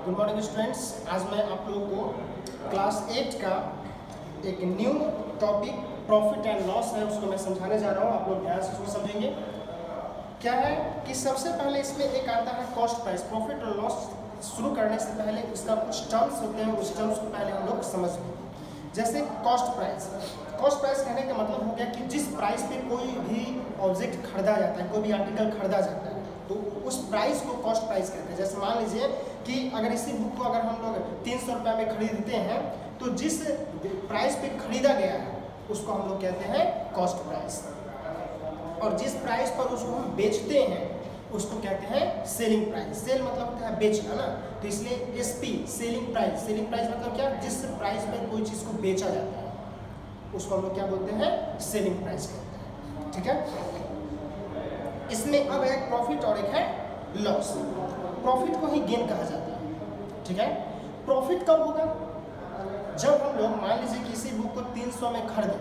Good morning students. आज मैं आप लोगों को क्लास 8 का एक new topic profit and loss है, उसको मैं समझाने जा रहा हूँ। आप लोग ध्यान से उसको समझेंगे। क्या है कि सबसे पहले इसमें एक आता है कॉस्ट प्राइस। प्रॉफिट और लॉस शुरू करने से पहले इसका कुछ टर्म्स होते हैं, उस टर्म्स को पहले हम लोग समझ लें। जैसे कॉस्ट प्राइस। कॉस्ट प्राइस कहने का मतलब हो गया कि जिस प्राइस पे कोई भी ऑब्जेक्ट खरीदा जाता है, कोई भी आर्टिकल खरीदा जाता है, तो उस प्राइस को कॉस्ट प्राइस कहते हैं। जैसे मान लीजिए कि अगर इसी बुक को अगर हम लोग 300 रुपये में खरीदते हैं, तो जिस प्राइस पे खरीदा गया है उसको हम लोग कहते हैं कॉस्ट प्राइस, और जिस प्राइस पर उसको हम बेचते हैं उसको कहते हैं सेलिंग प्राइस। सेल मतलब होता है बेचना ना, तो इसलिए SP selling price. Selling price मतलब क्या, जिस प्राइस पे कोई चीज़ को बेचा जाता है उसको हम लोग क्या बोलते हैं, सेलिंग प्राइस कहते हैं। ठीक है। इसमें अब एक प्रॉफिट और एक है लॉस। प्रॉफिट को ही गेन कहा जाता है। ठीक है। प्रॉफिट कब होगा, जब हम लोग मान लीजिए किसी बुक को 300 में खरीदे,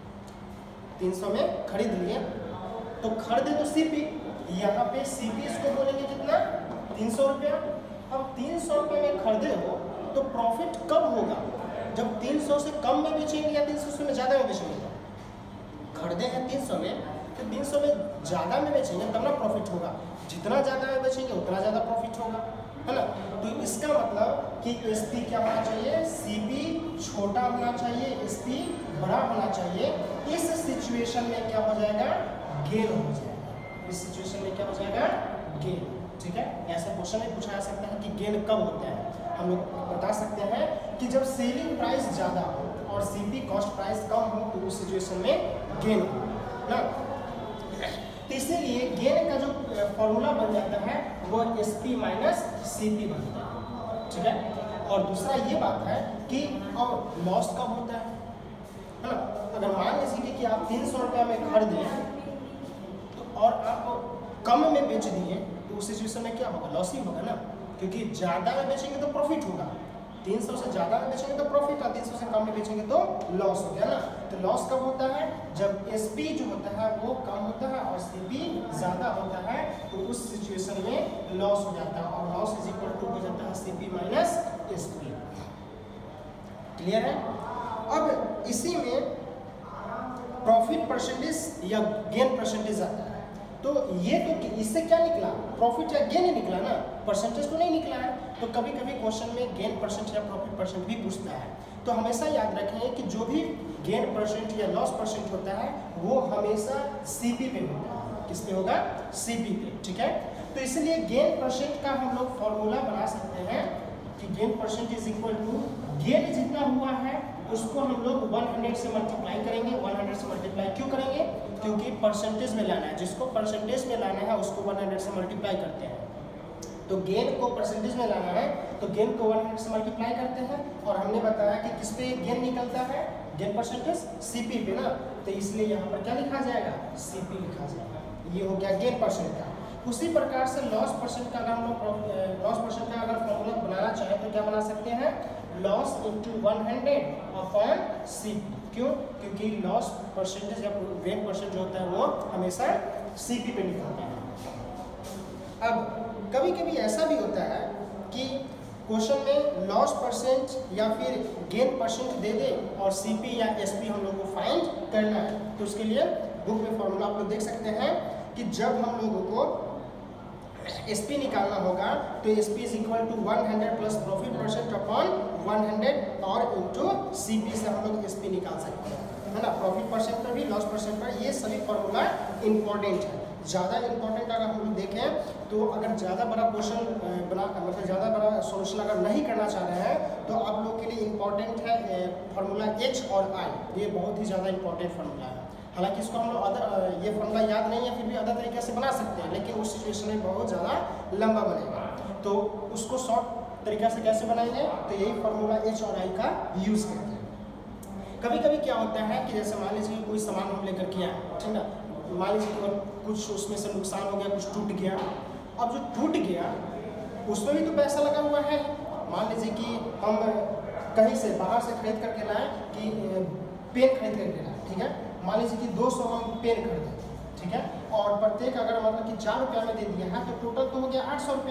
300 में खरीद लिए, तो खरीदे तो सीपी, यहाँ पे सीपी इसको बोलेंगे कितना, 300 रुपया। अब 300 रुपये में खरीदे हो तो प्रॉफिट कब होगा, जब 300 से कम में बेचेंगे या 300 में ज़्यादा में बेचेंगे। खरीदे हैं 300 में, तो 300 में ज़्यादा में बेचेंगे तब ना प्रॉफिट होगा। जितना ज़्यादा में बेचेंगे उतना ज़्यादा प्रॉफिट होगा, है ना। तो इसका मतलब कि एसपी क्या होना चाहिए, सीपी छोटा होना चाहिए, एसपी बड़ा होना चाहिए। इस सिचुएशन में क्या हो जाएगा, गेन हो जाएगा। इस सिचुएशन में क्या हो जाएगा, गेन। ठीक है। ऐसा क्वेश्चन में पूछा जा सकता है कि गेन कब होता है। हम लोग बता सकते हैं कि जब सेलिंग प्राइस ज़्यादा हो और सीपी कॉस्ट प्राइस कम हो, तो उस सिचुएशन में गेन हो ना। तो इसीलिए गेन का जो फॉर्मूला बन जाता है वो एसपी माइनस सीपी बनता है। ठीक है। और दूसरा ये बात है कि अब लॉस कब होता है ना। अगर मान लीजिए कि आप 300 रुपये में खरीदे तो और आप कम में बेच दिए, तो उस सिचुएशन में क्या होगा, लॉस ही होगा ना, क्योंकि ज़्यादा में बेचेंगे तो प्रॉफिट होगा। 300 से ज़्यादा में बेचेंगे तो प्रॉफिट, और 300 से कम में बेचेंगे तो लॉस हो गया ना। तो लॉस कब होता है, जब एसपी जो होता है वो कम होता है और सीपी ज़्यादा होता है, तो उस सिचुएशन में लॉस हो जाता है, और लॉस इज इक्वल टू हो जाता है सीपी माइनस एसपी। क्लियर है। अब इसी में प्रॉफिट परसेंटेज या गेन परसेंटेज आता है। तो ये तो इससे क्या निकला, प्रॉफिट या गेन ही निकला ना, परसेंटेज तो नहीं निकला है। तो कभी कभी क्वेश्चन में गेन परसेंट या प्रॉफिट परसेंट भी पूछता है। तो हमेशा याद रखें कि जो भी गेन परसेंट या लॉस परसेंट होता है वो हमेशा सीपी पे होता है। किस पे होगा, सीपी पे। ठीक है। तो इसलिए गेन परसेंट का हम लोग फॉर्मूला बना सकते हैं कि gain percent is equal to, gain जितना हुआ है उसको हम लोग 100 से मल्टीप्लाई करेंगे। 100 से मल्टीप्लाई क्यों करेंगे, क्योंकि परसेंटेज में लाना है, जिसको परसेंटेज में लाना है उसको 100 से मल्टीप्लाई करते हैं। तो गेन को परसेंटेज में लाना है तो गेन को 100 से मल्टीप्लाई करते हैं, और हमने बताया कि किस पे गेन निकलता है, गेन परसेंटेज सीपी पे ना, तो इसलिए यहाँ पर क्या लिखा जाएगा, सीपी लिखा जाएगा। ये हो गया गेन परसेंट का। उसी प्रकार से लॉस परसेंट का अगर हम लोग लॉस परसेंट का अगर फॉर्मूला बनाना चाहें तो क्या बना सकते हैं, लॉस इंटू 100 अपॉन सीपी। क्यों, क्योंकि लॉस परसेंटेज या गेन परसेंट जो होता है वो हमेशा सीपी पे निकलता है। अब कभी कभी ऐसा भी होता है कि क्वेश्चन में लॉस परसेंट या फिर गेन परसेंट दे दे और सीपी या एसपी हम लोग को फाइंड करना है, तो उसके लिए बुक में फॉर्मूला आप लोग देख सकते हैं कि जब हम लोगों को एसपी निकालना होगा तो SP is equal to 100 plus profit percent upon 100 और इंटू सीपी से हम लोग एसपी निकाल सकते हैं, है ना। प्रॉफिट परसेंट पर भी, लॉस परसेंट पर, ये सभी फॉर्मूला इंपॉर्टेंट है। ज़्यादा इंपॉर्टेंट अगर हम लोग देखें तो अगर ज़्यादा बड़ा क्वेश्चन बना मतलब ज़्यादा बड़ा सोल्यूशन अगर नहीं करना चाह रहे हैं तो आप लोग के लिए इंपॉर्टेंट है फार्मूला एच और आई। ये बहुत ही ज़्यादा इंपॉर्टेंट फार्मूला है। हालांकि इसको हम लोग अदर ये फॉर्मूला याद नहीं है, फिर भी अदर तरीके से बना सकते हैं, लेकिन उस सिचुएशन में बहुत ज़्यादा लंबा बनेगा। तो उसको शॉर्ट तरीका से कैसे बनाएंगे, तो यही फार्मूला एच और आई का यूज़ करते हैं। कभी कभी क्या होता है कि जैसे मान लीजिए कोई सामान हम लेकर के आए, ठीक है, मान लीजिए कि कुछ उसमें से नुकसान हो गया, कुछ टूट गया। अब जो टूट गया उसमें भी तो पैसा लगा हुआ है। मान लीजिए कि हम कहीं से बाहर से खरीद करके लाए, कि पेन खरीद करके लाए, ठीक है। मान लीजिए कि 200 हम पेन खरीदे, ठीक है, और प्रत्येक अगर मतलब कि 4 रुपया में दे दिया है तो टोटल तो हो गया 800 रुपया।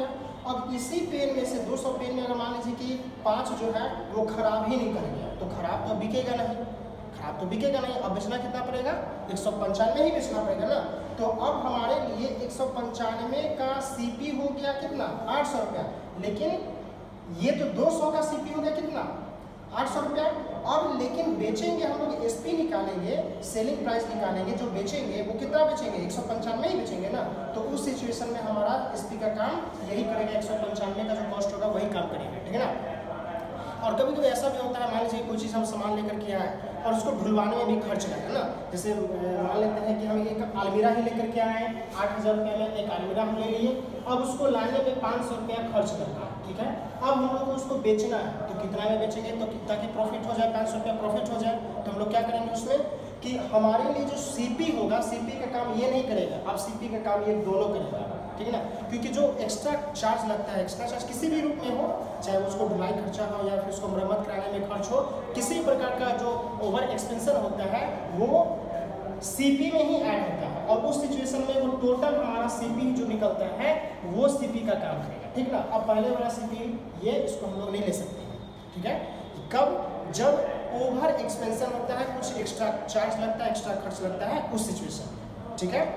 अब इसी पेन में से 200 पेन में अगर मान लीजिए कि 5 जो है वो खराब ही नहीं करेंगे, तो खराब तो बिकेगा नहीं, खराब तो बिकेगा नहीं। अब बेचना कितना पड़ेगा, 195 ही बेचना पड़ेगा ना। तो अब हमारे लिए 195 का सीपी हो गया कितना, 800 रुपया, लेकिन ये तो 200 का सीपी हो गया कितना, 800 रुपया। अब लेकिन बेचेंगे हम लोग, एसपी निकालेंगे, सेलिंग प्राइस निकालेंगे, जो बेचेंगे वो कितना बेचेंगे, 195 ही बेचेंगे ना। तो उस सिचुएशन में हमारा एसपी का काम यही करेगा, 195 का जो कॉस्ट होगा वही काम करेगा, ठीक है ना। और कभी कभी ऐसा भी होता है, मान लीजिए कोई चीज़ हम सामान लेकर के आए और उसको ढुलवाने में भी खर्च लगा ना। जैसे मान लेते हैं कि हम एक अलमीरा ही लेकर के आए, 8000 रुपये में एक अलमीरा हम ले लिए, अब उसको लाने में 500 रुपया खर्च लगा, ठीक है। अब हम लोग को उसको बेचना है, तो कितना में बेचेंगे, तो ताकि प्रॉफिट हो जाए, 500 रुपया प्रॉफिट हो जाए, तो हम लोग क्या करेंगे उसमें कि हमारे लिए जो सीपी होगा, सीपी का काम ये नहीं करेगा, अब सीपी का काम ये दोनों करेगा, ठीक है ना। क्योंकि जो एक्स्ट्रा चार्ज लगता है, एक्स्ट्रा चार्ज किसी भी रूप में हो, चाहे उसको ढुलाई खर्चा हो या फिर उसको मरम्मत कराने में खर्च हो, किसी प्रकार का जो ओवर एक्सपेंशन होता है वो सीपी में ही ऐड होता है, और उस सिचुएशन में वो टोटल हमारा सीपी जो निकलता है वो सीपी का काम करेगा, ठीक ना। अब पहले वाला सीपी ये इसको हम लोग नहीं ले सकते हैं, ठीक है। कब, जब ओवर एक्सपेंशन होता है, कुछ एक्स्ट्रा चार्ज लगता है, एक्स्ट्रा खर्च लगता है, उस सिचुएशन में, ठीक है।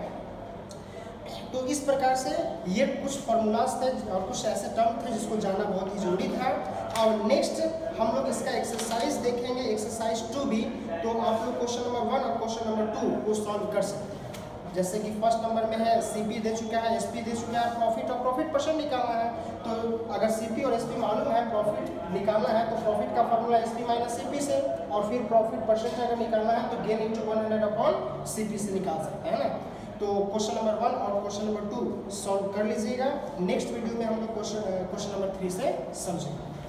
तो इस प्रकार से ये कुछ फॉर्मूलाज थे और कुछ ऐसे टर्म थे जिसको जानना बहुत ही जरूरी था। और नेक्स्ट हम लोग इसका एक्सरसाइज देखेंगे, एक्सरसाइज 2B। तो आप लोग क्वेश्चन नंबर 1 और क्वेश्चन नंबर 2 को सॉल्व कर सकते हैं। जैसे कि फर्स्ट नंबर में है सीपी दे चुका है, एसपी दे चुका है, प्रॉफिट और प्रॉफिट परसेंट निकालना है। तो अगर सीपी और एसपी मालूम है, प्रॉफिट निकालना है, तो प्रॉफिट का फॉर्मूला एसपी माइनस सीपी से, और फिर प्रॉफिट परसेंट अगर निकालना है तो गेन इंटू 100 अपॉन सीपी से निकाल सकते हैं ना। तो क्वेश्चन नंबर 1 और क्वेश्चन नंबर 2 सॉल्व कर लीजिएगा। नेक्स्ट वीडियो में हम लोग क्वेश्चन नंबर 3 से समझेंगे।